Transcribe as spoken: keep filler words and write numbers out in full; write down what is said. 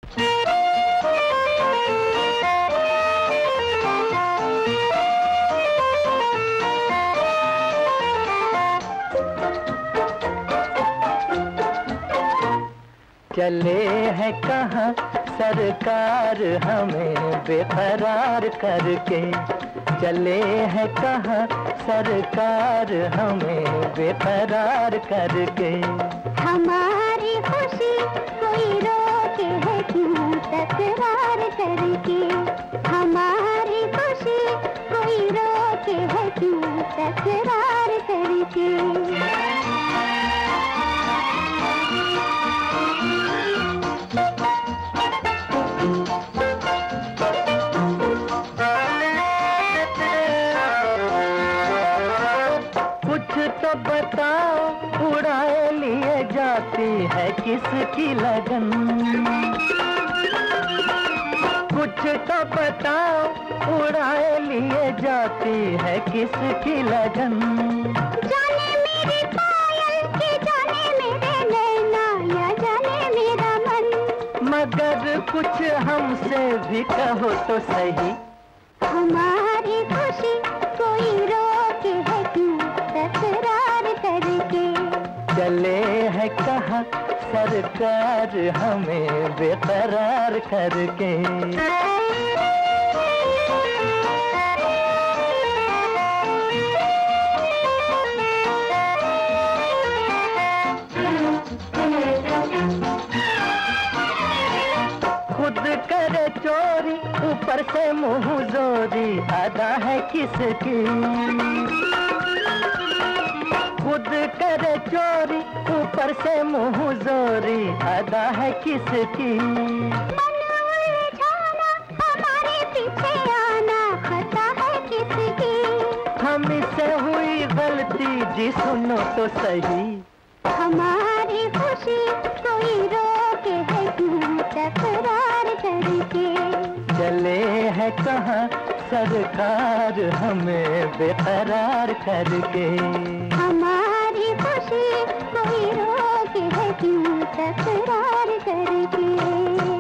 चले हैं कहाँ सरकार हमें बेकरार करके, चले हैं कहाँ सरकार हमें बेकरार करके। हमारी खुशी कोई रोके है क्यों तकरार करके, हमारी खुशी कोई रोके है क्यों तकरार करके। तो बताओ उड़ाए लिए जाती है किसकी लगन, कुछ तो बताओ उड़ाए लिए जाती है किसकी लगन। जाने मेरी पायल के जाने मेरे नैना या जाने मेरा मन, मगर कुछ हमसे भी कहो तो सही। हमारी खुशी कोई रोके है क्यों तकरार करके। चले हैं कहाँ सरकार हमें बेकरार करके। खुद करे चोरी ऊपर से मुंह जोरी अदा है किसकी, खुद करे चोरी ऊपर से मुंह जोरी अदा है किसकी। मन उलझाना हमारे पीछे आना खता है किसकी। हमसे हुई गलती जी सुनो तो सही। हमारी खुशी कोई रोके है क्यों तकरार करके। चले हैं कहाँ सरकार हमें बेकरार करके। हमारी खुशी कोई रोके है क्यों तकरार करके।